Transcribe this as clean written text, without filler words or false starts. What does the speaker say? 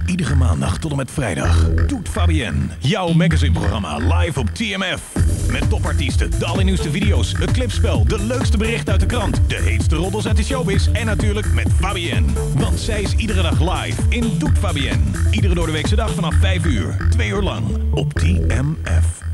Iedere maandag tot en met vrijdag doet Fabienne jouw magazineprogramma live op TMF. Met topartiesten, de allernieuwste video's, het clipspel, de leukste berichten uit de krant, de heetste roddels uit de showbiz en natuurlijk met Fabienne. Want zij is iedere dag live in Doet Fabienne. Iedere doordeweekse dag vanaf 5 uur, 2 uur lang op TMF.